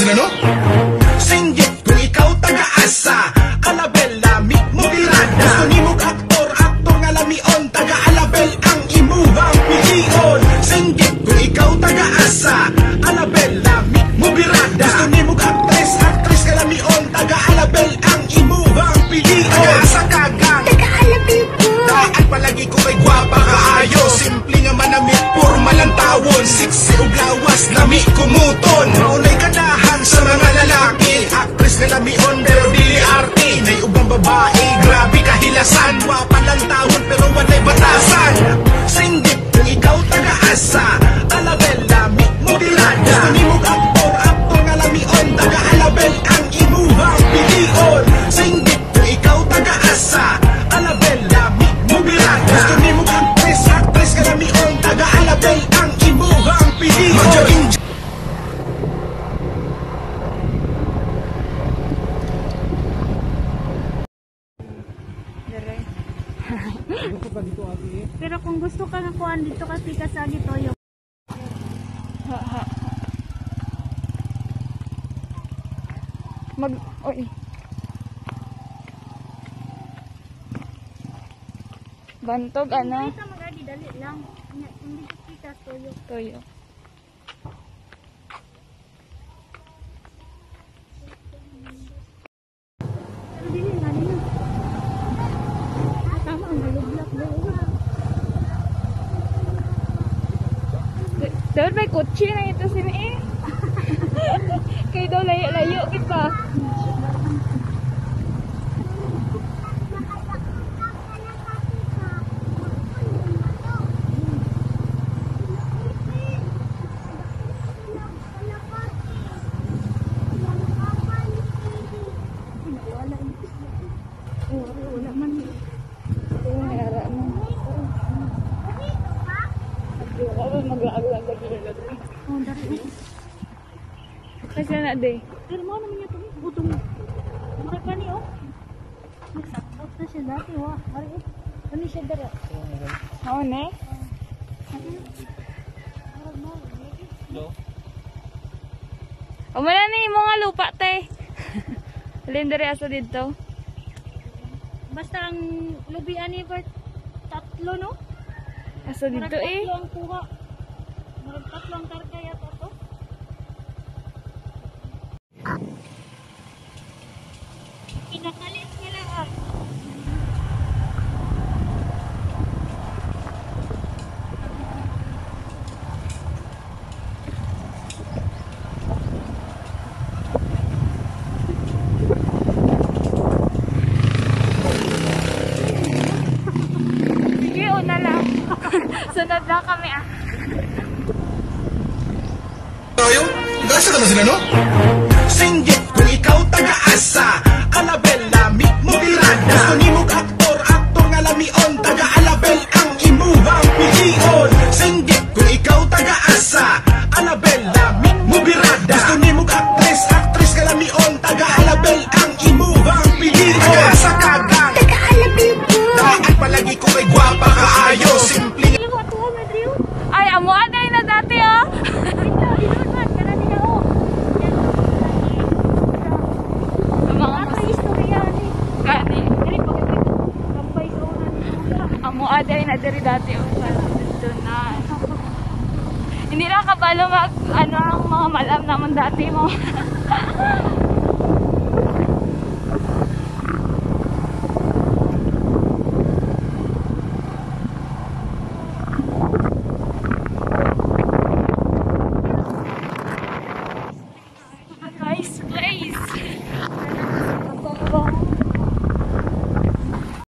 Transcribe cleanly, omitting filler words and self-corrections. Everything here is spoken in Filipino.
sila, no? Singgit kung ikaw taga-asa, alabel lami mo birada. Gusto ni mo aktor nga lamion, taga-alabel ang imuhang pilion. Singgit kung ikaw taga-asa, alabel lami mo birada. Gusto ni mo actress ka lamion, taga-alabel ang imuhang pilion. Taga-asa kagang, taga-alabel ko. Daan palagi ko kay gwapa kaayo. Simple nga manamit, purma lang tawon. Siksi o lawas, lami kumuton. Maunay kanahan sa mga lalaki, actress na lamion pero dili arte. Nay ubang babae, grabe kahilasan. Wapa lang tawon pero walay batasan. Singgit kung ikaw taga-asa, alabel lami mo birada. Gusto ni mo aktor nga lamion, taga-alabel ang imuhang pilion. Singgit kung ikaw taga-asa, alabel lami mo birada. Gusto ni mo actress ka lamion, taga-alabel ang imuhang pilion. Pero kung gusto ka nakuhaan dito kasi kasagi toyo. Oy. Bantog ano? Kita magadi dali lang. Hindi kita toyo. Toyo. Pero dili nga nila. Tama ang galublak daw. Dapat may kutsi na ito sini eh. Kayo daw layo-layo kita. Wala man. Mayara mo. Ako mag-aagal lagi. Oh, dari. Kasi na day. Pero mo naman yung butong. Bakit pa ni oh? Nagsakot na siya dati wa. Ari ano siya dara? Oo ne? Umala ni mga lupa tay. Alin diri aso dito? Basta ang lubian ni Bert tatlo no? Aso dito eh. Tatlo ang kuha. Marag tatlo ang karga yata to. Pinakalit nila ah. Sige, una lang. Sunod lang kami ah. Tayo? Gasa ka na sila, no? Singgit kung ikaw taga-asa, alabel lami mo birada. Gusto ni mo aktor nga lamion, taga-alabel ang imuhang pilion. Singgit kung ikaw taga-asa, alabel lami mo birada. Gusto ni mo actress ka lamion, taga-alabel ang imuhang pilion. Taga-asa kagang, taga-alabel ko. Daan palagi ko kay gwapa kaayo. Simple Yung atuwa Madrio. Ay, amo aday na dati oh. Ito man kana nila oh. Mga Mga istorya ni. gani. Dili pagkakita. Kampay sa una. Amo aday na diri dati oh. Dito na. Hindi na kabalo mag ano ang mga malam naman dati mo.